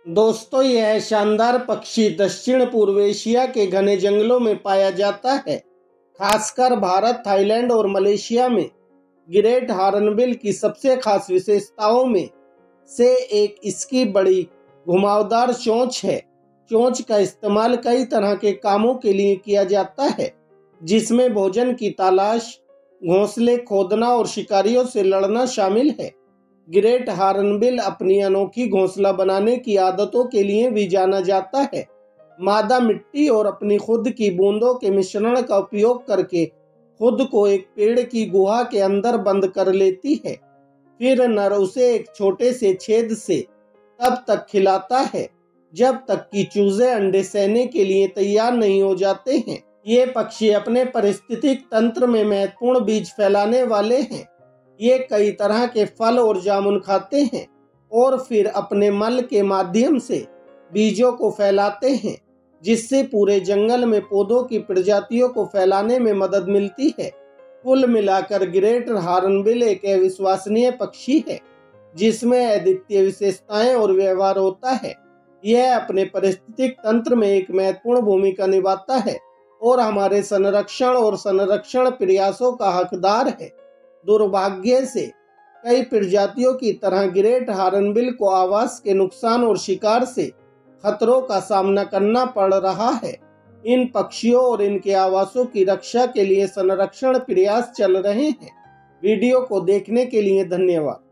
दोस्तों, यह शानदार पक्षी दक्षिण पूर्व एशिया के घने जंगलों में पाया जाता है, खासकर भारत, थाईलैंड और मलेशिया में। ग्रेट हॉर्नबिल की सबसे खास विशेषताओं में से एक इसकी बड़ी घुमावदार चोंच है। चोंच का इस्तेमाल कई तरह के कामों के लिए किया जाता है, जिसमें भोजन की तलाश, घोंसले खोदना और शिकारियों से लड़ना शामिल है। ग्रेट हॉर्नबिल अपनी अनोखी घोंसला बनाने की आदतों के लिए भी जाना जाता है। मादा मिट्टी और अपनी खुद की बूंदों के मिश्रण का उपयोग करके खुद को एक पेड़ की गुहा के अंदर बंद कर लेती है। फिर नर उसे एक छोटे से छेद से तब तक खिलाता है जब तक कि चूजे अंडे सहने के लिए तैयार नहीं हो जाते हैं। ये पक्षी अपने पारिस्थितिक तंत्र में महत्वपूर्ण बीज फैलाने वाले हैं। ये कई तरह के फल और जामुन खाते हैं और फिर अपने मल के माध्यम से बीजों को फैलाते हैं, जिससे पूरे जंगल में पौधों की प्रजातियों को फैलाने में मदद मिलती है। कुल मिलाकर ग्रेट हॉर्नबिल एक अविश्वसनीय पक्षी है, जिसमें अद्वितीय विशेषताएं और व्यवहार होता है। यह अपने पारिस्थितिक तंत्र में एक महत्वपूर्ण भूमिका निभाता है और हमारे संरक्षण प्रयासों का हकदार है। दुर्भाग्य से कई प्रजातियों की तरह ग्रेट हॉर्नबिल को आवास के नुकसान और शिकार से खतरों का सामना करना पड़ रहा है। इन पक्षियों और इनके आवासों की रक्षा के लिए संरक्षण प्रयास चल रहे हैं। वीडियो को देखने के लिए धन्यवाद।